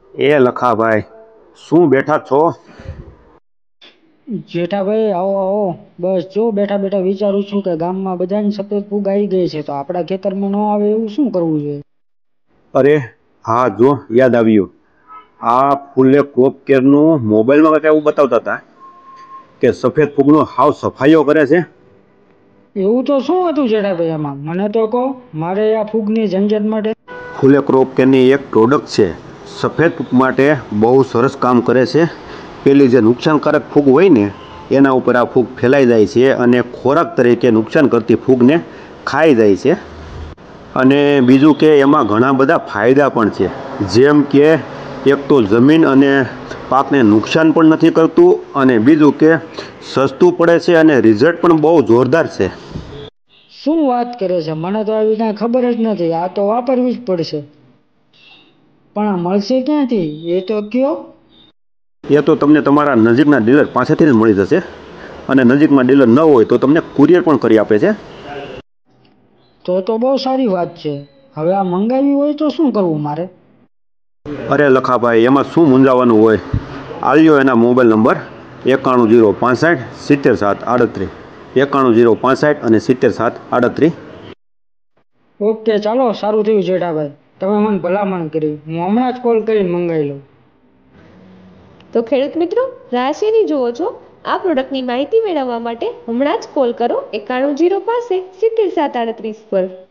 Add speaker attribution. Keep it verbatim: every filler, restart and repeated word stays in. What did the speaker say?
Speaker 1: એ લખાભાઈ, શું બેઠા છો?
Speaker 2: જેઠાભાઈ આવો આવો. બસ જો બેઠા બેઠા વિચારું છું કે ગામમાં બધાને સફેદ ફૂગ આવી ગઈ છે તો આપણા ખેતરમાં ન આવે એવું શું કરવું જોઈએ?
Speaker 1: અરે હા, જો યાદ આવ્યું. આ ફૂલે ક્રોપ કેરનું મોબાઈલમાં કંઈક એવું બતાવતા હતા કે સફેદ ફૂગનો હાવ સફાઈઓ કરે છે.
Speaker 2: એવું તો શું હતું જેઠાભાઈ એમાં? મને તો કહો, મારે આ ફૂગની ઝંઝટ માટે.
Speaker 1: ફૂલે ક્રોપ કેરની એક પ્રોડક્ટ છે, સફેદ ફૂગ માટે બહુ સરસ કામ કરે છે. પેલી જે નુકસાનકારક ફૂગ હોય ને એના ઉપર આ ફૂગ ફેલાઈ જાય છે અને ખોરાક તરીકે નુકસાન કરતી ફૂગને ખાઈ જાય છે. અને બીજું કે એમાં ઘણા બધા ફાયદા પણ છે, જેમ કે એક તો જમીન અને પાકને નુકસાન પણ નથી કરતું, અને બીજું કે સસ્તું પડે છે અને રિઝલ્ટ પણ બહુ જોરદાર છે.
Speaker 2: શું વાત કરે છે? મને તો આવી કાંઈ ખબર જ નથી. આ તો વાપરવી જ પડશે. પણ આ મળશે ક્યાંથી એ તો કયો?
Speaker 1: એ તો તમને તમારા નજીકના ડીલર પાસેથી જ મળી જશે, અને નજીકમાં ડીલર ન હોય તો તમને કુરિયર પણ કરી આપે છે.
Speaker 2: તો તો બહુ સારી વાત છે. હવે આ મંગાવી હોય તો શું કરવું મારે?
Speaker 1: અરે લખાભાઈ, એમાં શું મૂંઝાવાનું હોય? આલ્યો એના મોબાઈલ નંબર એકાણું જીરો પાસઠ સિત્તેર સાત આડત્રીસ, એકાણું જીરો પાસઠ અને સિત્તેર સાત આડત્રીસ.
Speaker 2: ઓકે, ચાલો, સારું થયું જેઠાભાઈ, તમે મને ભલામણ કરી. હું હમણાં જ કોલ કરીને મંગાવી લઉં.
Speaker 3: તો ખેડૂત મિત્રો, રાહ શેની જુઓ છો? આ પ્રોડક્ટની માહિતી મેળવવા માટે હમણાં જ કોલ કરો એકાણું જીરો પાસે સિત્તેર સાત આડત્રીસ પર.